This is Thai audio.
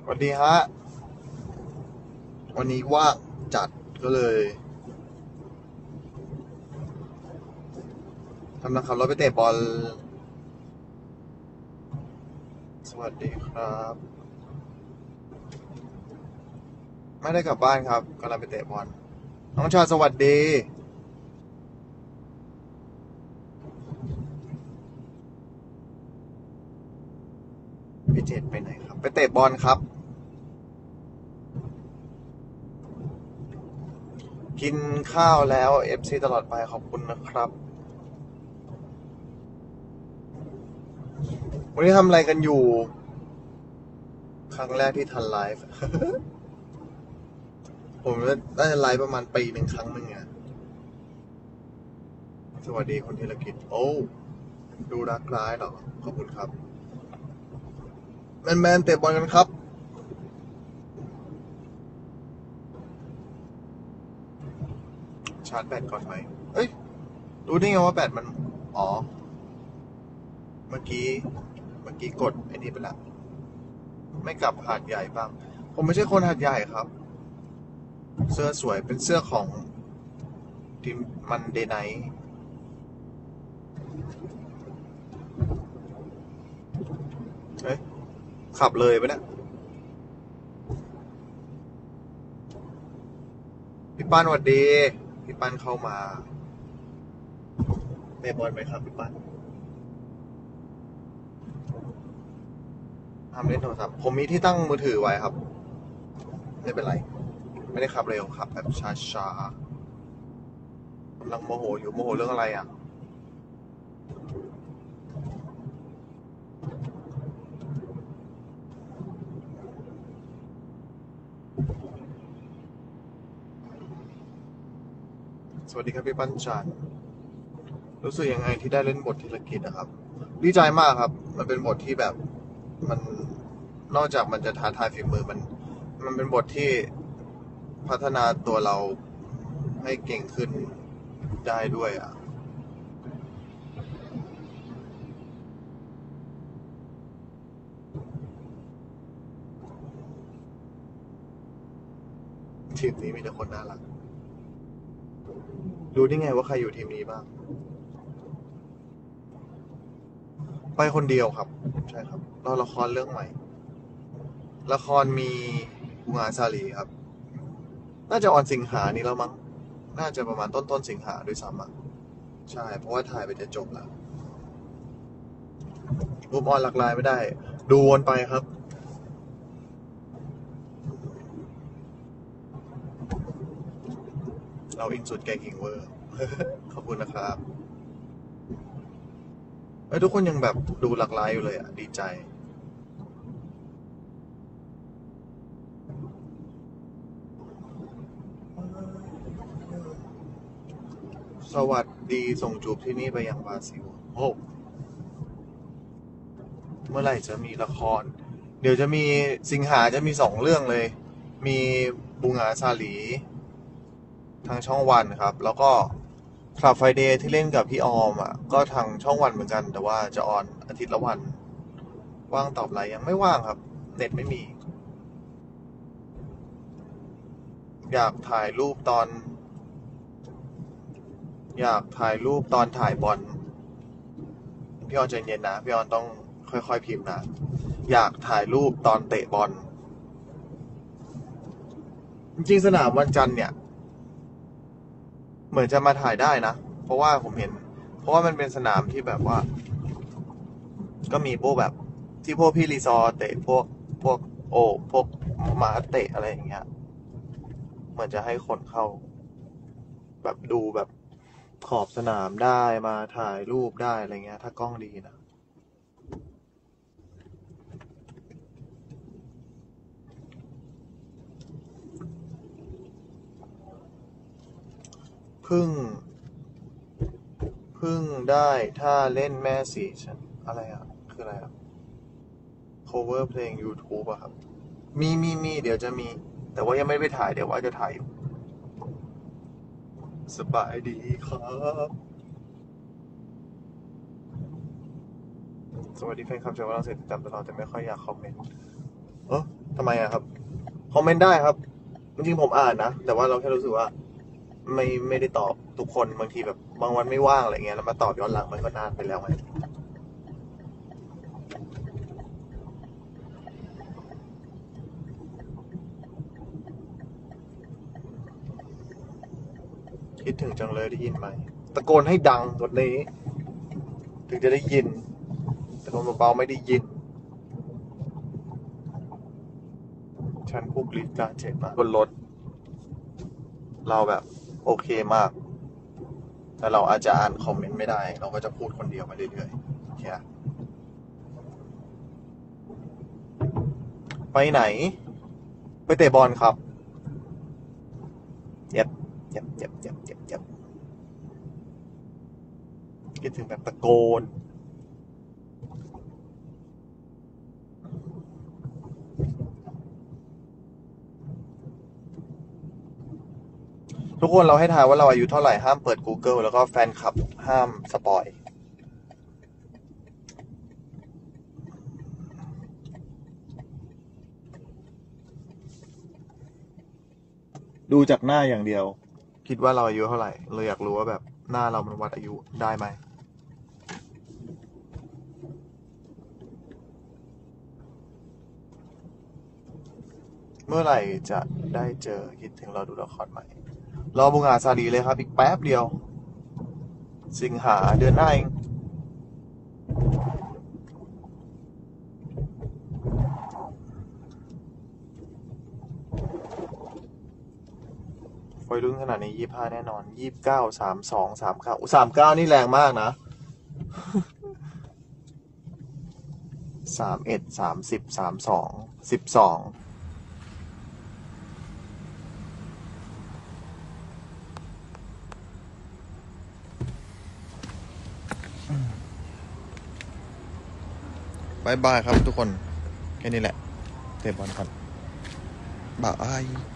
สวัสดีฮะวันนี้ว่างจัดก็เลยกำลังขับรถไปเตะบอลสวัสดีครับไม่ได้กลับบ้านครับกำลังไปเตะบอลน้องชายสวัสดีพี่เจตไปไหนครับไปเตะบอลครับกินข้าวแล้ว FC ตลอดไปขอบคุณนะครับวันนี้ทำอะไรกันอยู่ครั้งแรกที่ทันไลฟ์ผมได้ไลฟ์ประมาณปีหนึ่งครั้งหนึ่งอะสวัสดีคนธีรกิจโอ้ดูรักร้ายเหรอขอบคุณครับแมนเตะบอลกันครับชาร์จแบตก่อนไหมเอ้ยรู้ได้ไงว่าแบตมันอ๋อเมื่อกี้เมื่อกี้กดไอ้นี่ไปละไม่กลับหาดใหญ่บ้างผมไม่ใช่คนหาดใหญ่ครับเสื้อสวยเป็นเสื้อของทีมมันเดย์ไนท์เอ้ยขับเลยไปเนี่ยพี่ป้านสวัสดีพี่ป้านเข้ามาเตะบอลไหมครับพี่ป้านทำเล่นโทรศัพท์ผมมีที่ตั้งมือถือไว้ครับไม่เป็นไรไม่ได้ขับเร็วขับแบบช้าๆกำลังโมโหอยู่โมโหเรื่องอะไรอ่ะสวัสดีครับพี่ปั้นจันรู้สึกยังไงที่ได้เล่นบทธีรกิจนะครับดีใจมากครับมันเป็นบทที่แบบมันนอกจากมันจะท้าทายฝีมือมันเป็นบทที่พัฒนาตัวเราให้เก่งขึ้นได้ด้วยอ่ะทีมนี้มีแต่คนน่ารักรู้ได้ไงว่าใครอยู่ทีมนี้บ้างไปคนเดียวครับใช่ครับรอละครเรื่องใหม่ละครมีบุงอาชาลีครับน่าจะออนสิงหานี้แล้วมั้งน่าจะประมาณต้นสิงหาด้วยซ้ำอ่ะใช่เพราะว่าถ่ายไปจะจบแล้วรูปออนหลากหลายไม่ได้ดูวนไปครับเราอินสุดแกงหิงเวอร์ขอบคุณนะครับเอ้ยทุกคนยังแบบดูหลากหลายอยู่เลยอ่ะดีใจสวัสดีส่งจูบที่นี่ไปยังบราซิลโอ้เมื่อไหร่จะมีละครเดี๋ยวจะมีสิงหาจะมี2 เรื่องเลยมีบูงาซาหลีทางช่องวันครับแล้วก็คลับไฟเดย์ที่เล่นกับพี่ออมอ่ะก็ทางช่องวันเหมือนกันแต่ว่าจะออนอาทิตย์ละวันว่างตอบไลน์ยังไม่ว่างครับเน็ตไม่มีอยากถ่ายรูปตอนอยากถ่ายรูปตอนถ่ายบอลพี่ออนใจเย็นนะพี่ออนต้องค่อยๆพิมพ์นะอยากถ่ายรูปตอนเตะบอลจริงๆสนามวันจันทร์เนี่ยเหมือนจะมาถ่ายได้นะเพราะว่าผมเห็นเพราะว่ามันเป็นสนามที่แบบว่าก็มีพวกแบบที่พวกพี่รีซอร์เตะพวกโอพวกหมาเตะอะไรอย่างเงี้ยเหมือนจะให้คนเข้าแบบดูแบบขอบสนามได้มาถ่ายรูปได้อะไรเงี้ยถ้ากล้องดีนะเพิ่งเพิ่งได้ถ้าเล่นแม่สีฉันอะไรอ่ะคืออะไรอ่ะ cover เพลง YouTube อะครับมีเดี๋ยวจะมีแต่ว่ายังไม่ไปถ่ายเดี๋ยวว่าจะถ่ายอยู่สบายดีครับสวัสดีแฟนคลับชาวฝรั่งเศสติดตามตลอดแต่ไม่ค่อยอยากคอมเมนต์เออทำไมอะครับคอมเมนต์ได้ครับจริงๆผมอ่านนะแต่ว่าเราแค่รู้สึกว่าไม่ได้ตอบทุกคนบางทีแบบบางวันไม่ว่างอะไรเงี้ยแล้วมาตอบย้อนหลังมันก็นานไปแล้วไงคิดถึงจังเลยได้ยินไหมตะโกนให้ดังกว่านี้ถึงจะได้ยินตะโกนเบาๆไม่ได้ยินฉันพูกลิฟต์การเจ็บมากบนรถเราแบบโอเคมากแต่เราอาจจะอ่านคอมเมนต์ไม่ได้เราก็จะพูดคนเดียวไปเรื่อยๆโอเคอะไปไหนไปเตะบอลครับเย็บเย็บเย็บเย็บเย็บเย็บคิดถึงแบบตะโกนทุกคนเราให้ทายว่าเราอายุเท่าไหร่ห้ามเปิด Google แล้วก็แฟนคลับห้ามสปอยดูจากหน้าอย่างเดียวคิดว่าเราอายุเท่าไหร่เราอยากรู้ว่าแบบหน้าเรามันวัดอายุได้ไหมเมื่อไหร่จะได้เจอคิดถึงเราดูละครใหม่รอบุงอาซาดีเลยครับอีกแป๊บเดียวสิงหาเดือนหน้าเองวัยรุ่นขนาดนี้25แน่นอน293239นี่แรงมากนะ31303212บายบายครับทุกคนแค่นี้แหละเตะบอลก่อนบาย